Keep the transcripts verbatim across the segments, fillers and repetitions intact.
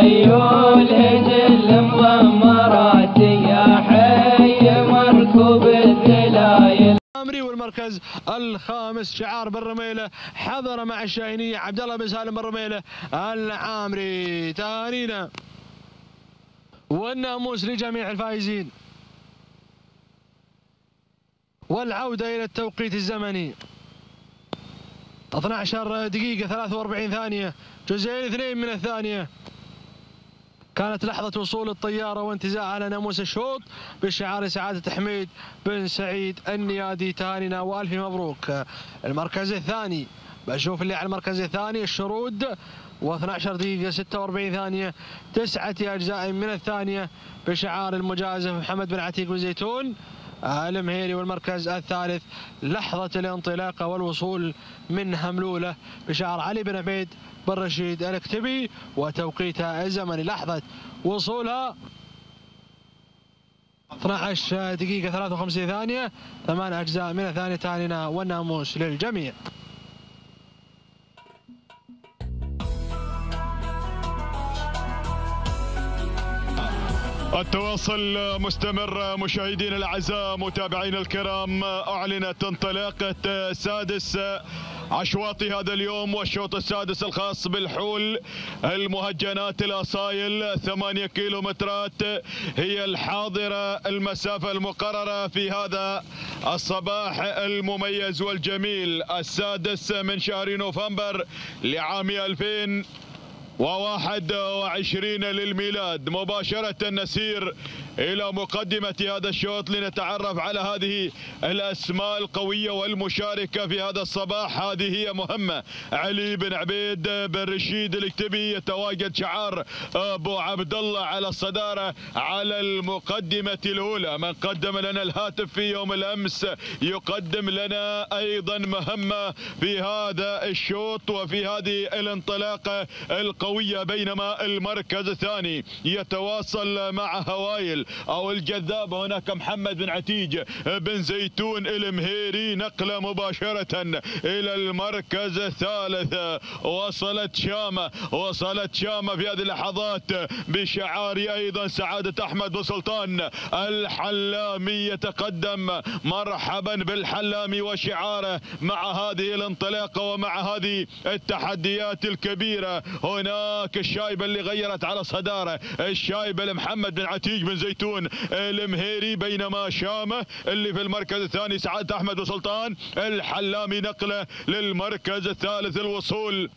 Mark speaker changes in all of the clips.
Speaker 1: خيول هجل مضمرات يا حي مركوب الذلايل.
Speaker 2: العامري والمركز الخامس شعار بالرميله حضر مع الشاهينيه عبد الله بن سالم بالرميله العامري. تهانينا والناموس لجميع الفائزين، والعوده الى التوقيت الزمني اثنتي عشرة دقيقة ثلاثة وأربعين ثانية جزئين اثنين من الثانية. كانت لحظة وصول الطيارة وانتزاعها على ناموس الشوط بشعار سعادة حميد بن سعيد النيادي. تهانينا والف مبروك. المركز الثاني بشوف اللي على المركز الثاني الشرود واثنتي عشرة دقيقة ستة وأربعين ثانية تسعة أجزاء من الثانية بشعار المجازف محمد بن عتيق بن زيتون المهيري. والمركز الثالث لحظة الانطلاقة والوصول من هملولة بشعار علي بن عبيد بن رشيد الكتبي وتوقيتها الزمني لحظة وصولها اثنتي عشرة دقيقة ثلاثة وخمسين ثانية ثمان أجزاء من الثانية. تهانينا والناموس للجميع.
Speaker 3: التواصل مستمر مشاهدينا الاعزاء متابعينا الكرام. اعلنت انطلاقه السادس اشواطي هذا اليوم والشوط السادس الخاص بالحول المهجنات الاصايل ثمانية كيلومترات هي الحاضره المسافه المقرره في هذا الصباح المميز والجميل السادس من شهر نوفمبر لعام ألفين وواحد وعشرين للميلاد. مباشرة نسير إلى مقدمة هذا الشوط لنتعرف على هذه الأسماء القوية والمشاركة في هذا الصباح. هذه هي مهمة علي بن عبيد بن رشيد الكتبي. يتواجد شعار أبو عبد الله على الصدارة على المقدمة الأولى. من قدم لنا الهاتف في يوم الأمس يقدم لنا أيضا مهمة في هذا الشوط وفي هذه الانطلاقة القوية. بينما المركز الثاني يتواصل مع هوايل او الجذاب. هناك محمد بن عتيج بن زيتون المهيري. نقله مباشرة الى المركز الثالث. وصلت شامة وصلت شامة في هذه اللحظات بشعار ايضا سعادة احمد بن سلطان الحلامي. يتقدم مرحبا بالحلامي وشعاره مع هذه الانطلاقة ومع هذه التحديات الكبيرة. هنا هناك الشايبه اللي غيرت على صداره الشايبه لمحمد بن عتيج بن زيتون المهيري. بينما شامه اللي في المركز الثاني سعادة احمد بن سلطان الحلامي. نقله للمركز الثالث الوصول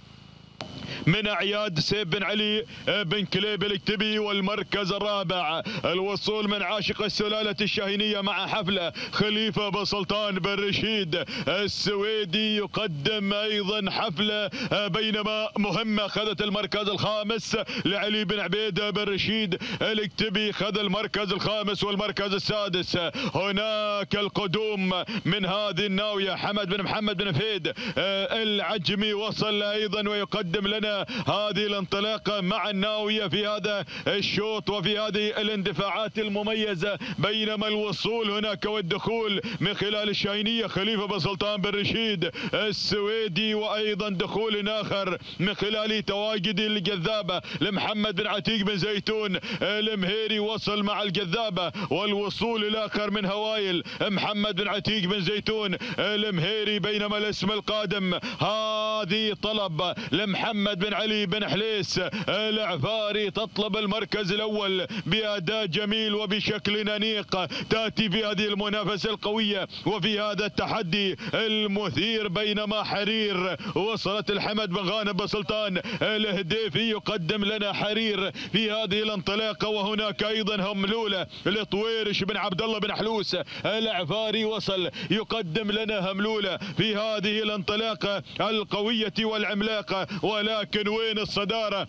Speaker 3: من اعياد سيف بن علي بن كليب الكتبي. والمركز الرابع الوصول من عاشق السلاله الشاهينيه مع حفله خليفه بن سلطان بن رشيد السويدي يقدم ايضا حفله. بينما مهمه اخذت المركز الخامس لعلي بن عبيد بن رشيد الكتبي خذ المركز الخامس. والمركز السادس هناك القدوم من هذه الناويه حمد بن محمد بن فيد العجمي وصل ايضا ويقدم لنا هذه الانطلاقة مع الناوية في هذا الشوط وفي هذه الاندفاعات المميزة. بينما الوصول هناك والدخول من خلال الشاهينية خليفة بن سلطان بن رشيد السويدي. وأيضا دخول آخر من خلال تواجد الجذابة لمحمد بن عتيق بن زيتون المهيري وصل مع الجذابة. والوصول الآخر من هوايل محمد بن عتيق بن زيتون المهيري. بينما الاسم القادم هذه طلب لمحمد بن علي بن حليس العفاري تطلب المركز الأول بأداء جميل وبشكل أنيق. تأتي في هذه المنافسة القوية وفي هذا التحدي المثير. بينما حرير وصلت الحمد بن غانم بن سلطان الهديفي يقدم لنا حرير في هذه الانطلاقة. وهناك أيضا هملولة لطويرش بن عبد الله بن حلوس العفاري وصل يقدم لنا هملولة في هذه الانطلاقة القوية والعملاقة. ولكن وين الصدارة؟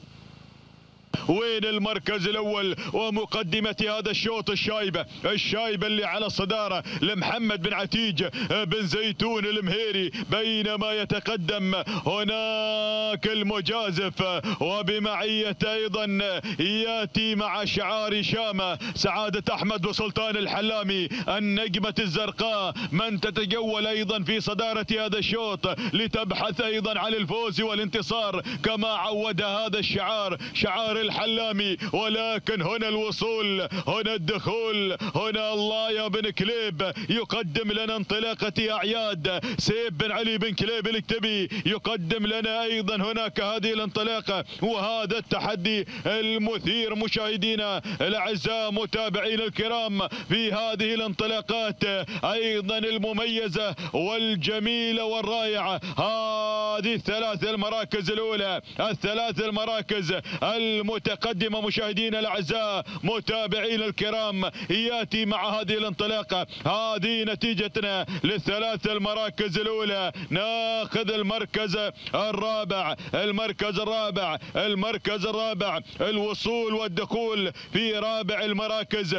Speaker 3: وين المركز الاول ومقدمه هذا الشوط؟ الشايبه الشايبه اللي على الصداره لمحمد بن عتيج بن زيتون المهيري. بينما يتقدم هناك المجازف وبمعيه ايضا ياتي مع شعار شامه سعاده احمد بن سلطان الحلامي النجمه الزرقاء من تتجول ايضا في صداره هذا الشوط لتبحث ايضا عن الفوز والانتصار كما عود هذا الشعار شعار الحلامي، ولكن هنا الوصول، هنا الدخول، هنا الله يا بن كليب يقدم لنا انطلاقة أعياد. سيف بن علي بن كليب الكتبي يقدم لنا أيضا هناك هذه الانطلاقة وهذا التحدي المثير. مشاهدينا الأعزاء متابعينا الكرام في هذه الانطلاقات أيضا المميزة والجميلة والرائعة، هذه الثلاث المراكز الأولى، الثلاث المراكز المتقدمة. مشاهدينا الأعزاء متابعينا الكرام يأتي مع هذه الانطلاقة هذه نتيجتنا للثلاث المراكز الأولى. ناخذ المركز الرابع، المركز الرابع، المركز الرابع، الوصول والدخول في رابع المراكز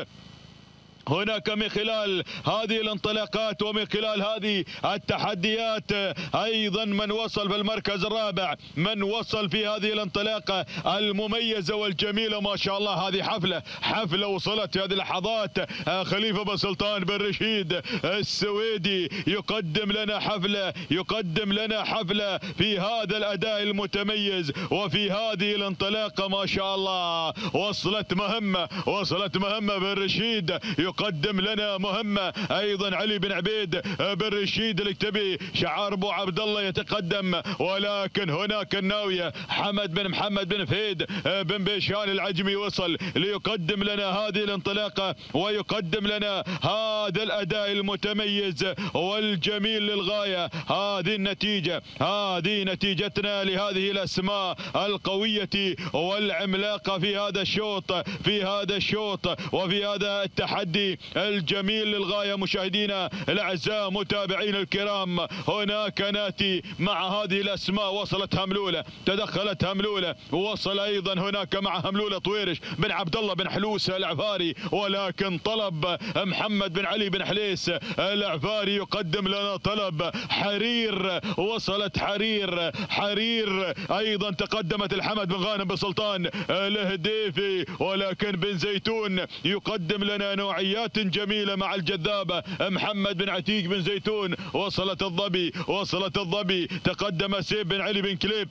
Speaker 3: هناك من خلال هذه الانطلاقات ومن خلال هذه التحديات. أيضا من وصل في المركز الرابع، من وصل في هذه الانطلاقة المميزة والجميلة ما شاء الله. هذه حفلة حفلة وصلت في هذه اللحظات. خليفة بن سلطان بن رشيد السويدي يقدم لنا حفلة، يقدم لنا حفلة في هذا الأداء المتميز وفي هذه الانطلاقة ما شاء الله. وصلت مهمة، وصلت مهمة بن رشيد يقدم لنا مهمة. ايضا علي بن عبيد بن رشيد الكتبي شعار ابو عبد الله يتقدم، ولكن هناك الناوية حمد بن محمد بن فهيد بن بيشان العجمي وصل ليقدم لنا هذه الانطلاقة ويقدم لنا هذا الاداء المتميز والجميل للغاية. هذه النتيجة، هذه نتيجتنا لهذه الاسماء القوية والعملاقة في هذا الشوط، في هذا الشوط وفي هذا التحدي الجميل للغاية. مشاهدينا الأعزاء متابعين الكرام هناك ناتي مع هذه الأسماء. وصلت هملولة، تدخلت هملولة، ووصل أيضا هناك مع هملولة طويرش بن عبد الله بن حلوس العفاري، ولكن طلب محمد بن علي بن حليس العفاري يقدم لنا طلب حرير. وصلت حرير، حرير أيضا تقدمت الحمد بن غانم بن سلطان الهديفي، ولكن بن زيتون يقدم لنا نوعيات جميلة مع الجذابة محمد بن عتيق بن زيتون. وصلت الظبي، وصلت الظبي، تقدم سيف بن علي بن كليب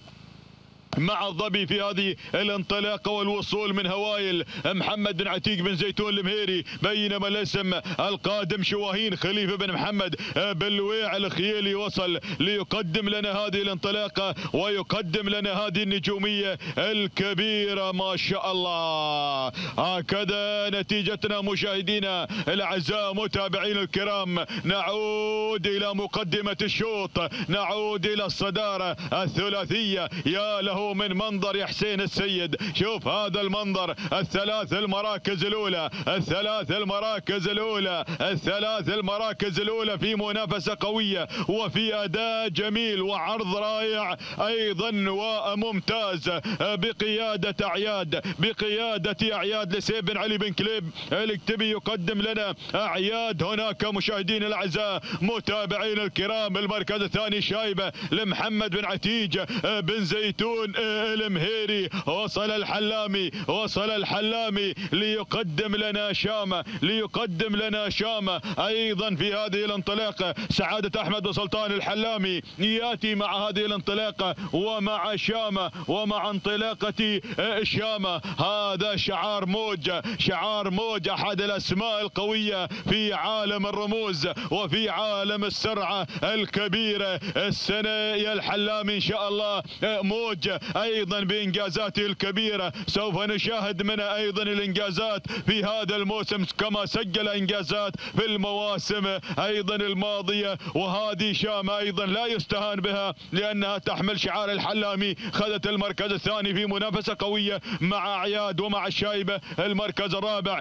Speaker 3: مع الظبي في هذه الانطلاقه والوصول من هوايل محمد بن عتيق بن زيتون المهيري، بينما الاسم القادم شواهين خليفه بن محمد بن لويع الخيالي وصل ليقدم لنا هذه الانطلاقه ويقدم لنا هذه النجوميه الكبيره ما شاء الله. هكذا نتيجتنا مشاهدينا الاعزاء متابعين الكرام. نعود الى مقدمه الشوط، نعود الى الصداره الثلاثيه. يا له من منظر يا حسين السيد، شوف هذا المنظر، الثلاث المراكز الاولى، الثلاث المراكز الاولى، الثلاث المراكز الاولى في منافسه قويه وفي اداء جميل وعرض رائع ايضا وممتاز بقياده اعياد، بقياده اعياد لسيف بن علي بن كليب الكتبي يقدم لنا اعياد. هناك مشاهدينا الاعزاء متابعين الكرام المركز الثاني شايبه لمحمد بن عتيج بن زيتون المهيري. وصل الحلامي، وصل الحلامي ليقدم لنا شامة، ليقدم لنا شامة ايضا في هذه الانطلاقة. سعادة احمد بن سلطان الحلامي ياتي مع هذه الانطلاقة ومع شامة ومع انطلاقة شامة. هذا شعار موج، شعار موج احد الاسماء القوية في عالم الرموز وفي عالم السرعة الكبيرة. السنة يا الحلامي ان شاء الله موج ايضا بانجازاته الكبيره، سوف نشاهد منه ايضا الانجازات في هذا الموسم كما سجل انجازات في المواسم ايضا الماضيه. وهذه شامه ايضا لا يستهان بها لانها تحمل شعار الحلامي، خذت المركز الثاني في منافسه قويه مع اعياد ومع الشايبه المركز الرابع.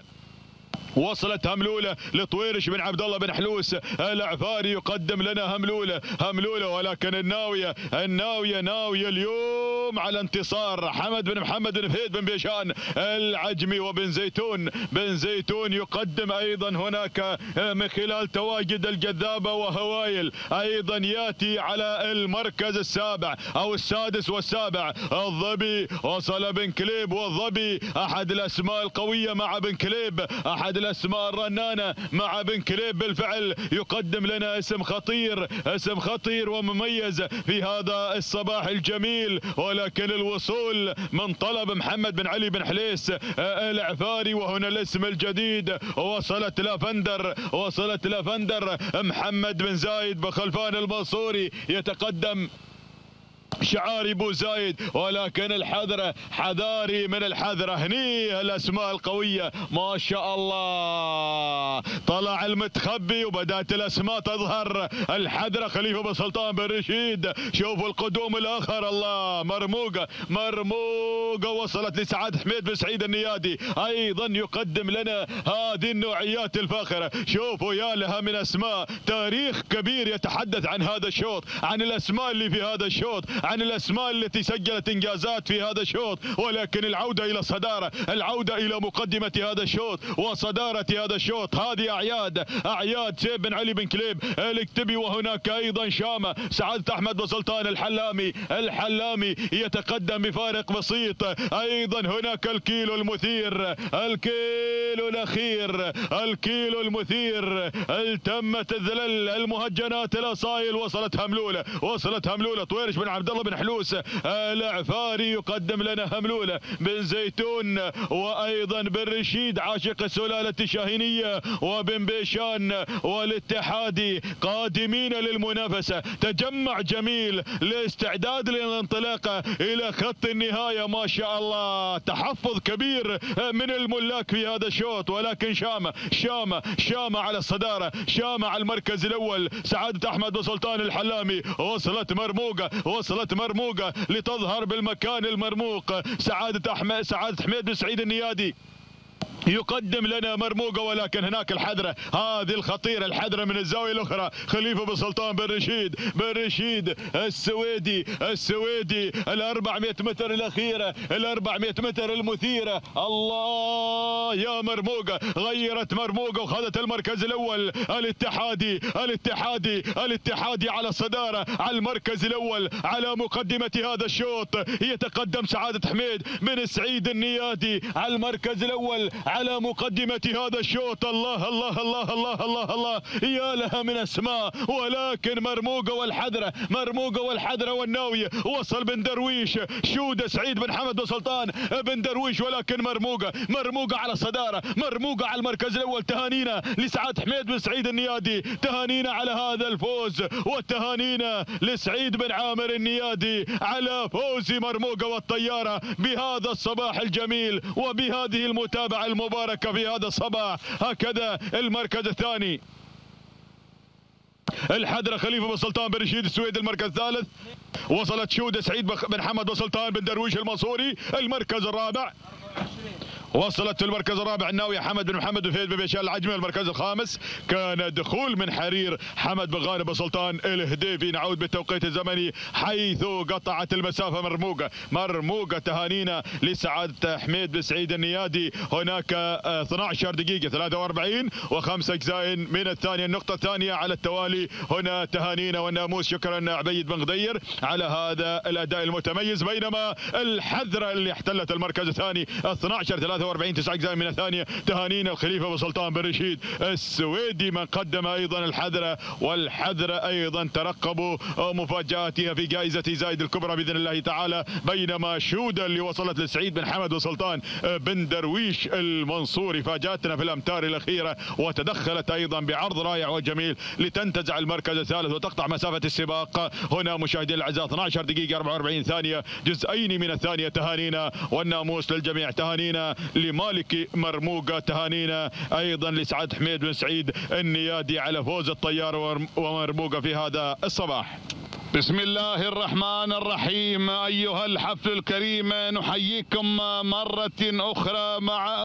Speaker 3: وصلت هملولة لطويرش بن عبد الله بن حلوس العفاري يقدم لنا هملولة، هملولة ولكن الناوية، الناوية ناوية اليوم على انتصار. حمد بن محمد بن فهيد بن بيشان العجمي وبن زيتون، بن زيتون يقدم ايضا هناك من خلال تواجد الجذابة وهوايل ايضا ياتي على المركز السابع او السادس والسابع الظبي. وصل بن كليب والظبي احد الاسماء القوية مع بن كليب، احد الاسماء الرنانه مع بن كليب بالفعل يقدم لنا اسم خطير، اسم خطير ومميز في هذا الصباح الجميل، ولكن الوصول من طلب محمد بن علي بن حليس العفاري. وهنا الاسم الجديد، وصلت لافندر، وصلت لافندر محمد بن زايد بخلفان المنصوري يتقدم شعاري بو زايد، ولكن الحذرة حذاري من الحذرة. هني الاسماء القوية ما شاء الله، طلع المتخبي وبدات الاسماء تظهر. الحذرة خليفة بن سلطان بن رشيد، شوفوا القدوم الاخر، الله مرموقة مرموقة وصلت لسعاد حميد بن سعيد النيادي، ايضا يقدم لنا هذه النوعيات الفاخرة. شوفوا يا لها من اسماء، تاريخ كبير يتحدث عن هذا الشوط، عن الاسماء اللي في هذا الشوط، عن الاسماء التي سجلت انجازات في هذا الشوط. ولكن العوده الى الصداره، العوده الى مقدمه هذا الشوط وصداره هذا الشوط. هذه اعياد، اعياد سيف بن علي بن كليب الاكتبي. وهناك ايضا شامه سعاده احمد بن سلطان الحلامي، الحلامي يتقدم بفارق بسيط. ايضا هناك الكيلو المثير، الكيلو الاخير، الكيلو المثير، التمت الذلل، المهجنات الاصايل، وصلت هملوله، وصلت هملوله. طويرش بن عبد الله بن حلوس العفاري يقدم لنا هملوله بن زيتون، وايضا بن رشيد عاشق السلاله الشاهينيه، وبن بيشان والاتحادي قادمين للمنافسه. تجمع جميل لاستعداد للانطلاقه الى خط النهايه. ما شاء الله تحفظ كبير من الملاك في هذا الشوط. ولكن شامه شامه شامه على الصداره، شامه على المركز الاول. سعاده احمد بن سلطان الحلامي وصلت مرموقه، وصلت مرموقة لتظهر بالمكان المرموق. سعادة أحمد سعادة حميد بن سعيد النيادي يقدم لنا مرموقة، ولكن هناك الحذرة هذه الخطيرة، الحذرة من الزاوية الأخرى. خليفة بن سلطان بن رشيد، بن رشيد السويدي، السويدي ال أربعمئة متر الأخيرة، ال أربعمئة متر المثيرة. الله يا مرموقة، غيرت مرموقة وخذت المركز الأول. الاتحادي، الاتحادي، الاتحادي على الصدارة، على المركز الأول، على مقدمة هذا الشوط. يتقدم سعادة حميد بن سعيد النيادي على المركز الأول على مقدمة هذا الشوط. الله الله الله الله الله الله، يا لها من اسماء. ولكن مرموقة والحذرة، مرموقة والحذرة والناوية. وصل بن درويش، شودة سعيد بن حمد بن سلطان بن درويش، ولكن مرموقة، مرموقة على الصدارة، مرموقة على المركز الأول. تهانينا لسعاد حميد بن سعيد النيادي، تهانينا على هذا الفوز، وتهانينا لسعيد بن عامر النيادي على فوز مرموقة والطيارة بهذا الصباح الجميل وبهذه المتابعة المباركة في هذا الصباح. هكذا المركز الثاني الحذرة خليفة بن سلطان بن رشيد السويدي المركز الثالث. وصلت شودة سعيد بن حمد بن سلطان بن درويش المنصوري المركز الرابع. وصلت في المركز الرابع الناوية حمد بن محمد بن فهد بن بيشان العجمي. المركز الخامس كان دخول من حرير حمد بن غانم بن سلطان الهديفي. نعود بالتوقيت الزمني حيث قطعت المسافة مرموقة، مرموقة. تهانينا لسعادة حميد بن سعيد النيادي. هناك اثنتي عشرة دقيقة ثلاثة وأربعين وخمس أجزاء من الثانية. النقطة الثانية على التوالي. هنا تهانينا والناموس. شكرا عبيد بن غدير على هذا الأداء المتميز. بينما الحذرة اللي احتلت المركز الثاني اثنتي عشرة ثلاثة وأربعين تسع أجزاء من الثانية. تهانينا الخليفة بن سلطان بن رشيد السويدي من قدم أيضا الحذرة. والحذرة أيضا ترقبوا مفاجآتها في جائزة زايد الكبرى بإذن الله تعالى. بينما شودة اللي وصلت لسعيد بن حمد بن سلطان بن درويش المنصوري فاجأتنا في الأمتار الأخيرة، وتدخلت أيضا بعرض رائع وجميل لتنتزع المركز الثالث وتقطع مسافة السباق. هنا مشاهدينا الأعزاء اثنتي عشرة دقيقة أربعة وأربعين ثانية، جزئين من الثانية. تهانينا والناموس للجميع. تهانينا لمالكي مرموقة، تهانينا أيضا لسعاد حميد بن سعيد النيادي على فوز الطيارة ومرموقة في هذا الصباح. بسم الله الرحمن الرحيم. أيها الحفل الكريم، نحييكم مرة أخرى مع